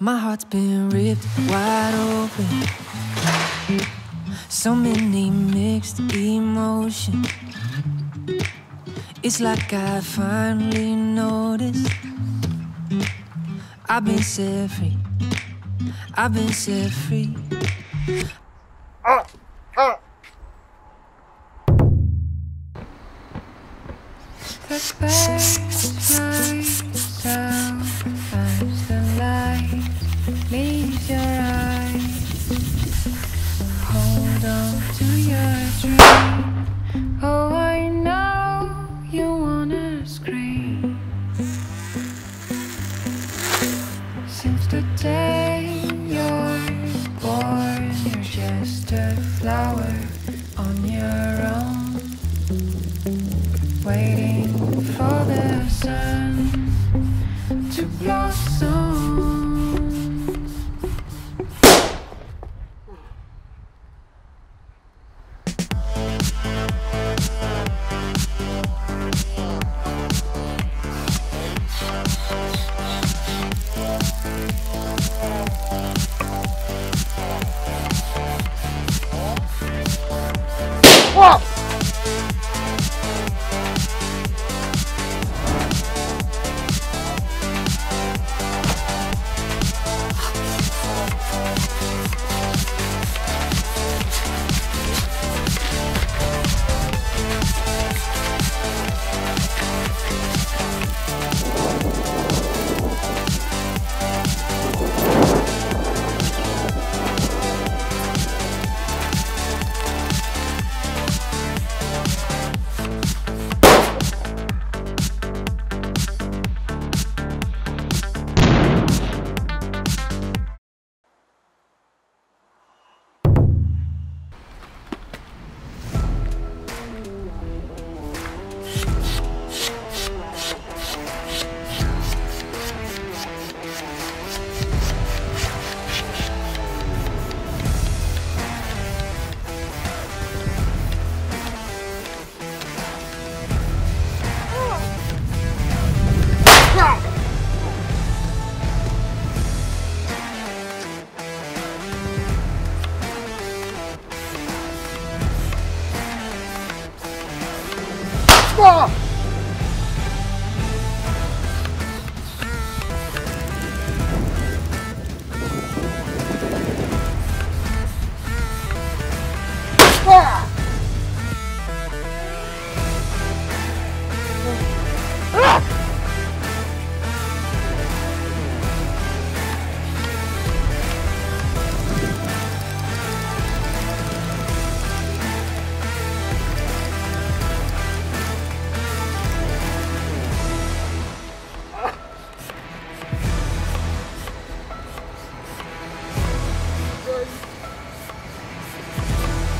My heart's been ripped wide open. So many mixed emotions. It's like I finally noticed I've been set free. I've been set free. The birds fly south as the light leaves your eyes. Hold on to your dream. Oh, I know you wanna scream. Since the day you're born, you're just a flower on your own, waiting for the sun to blossom.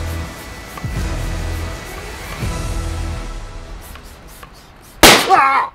Ah!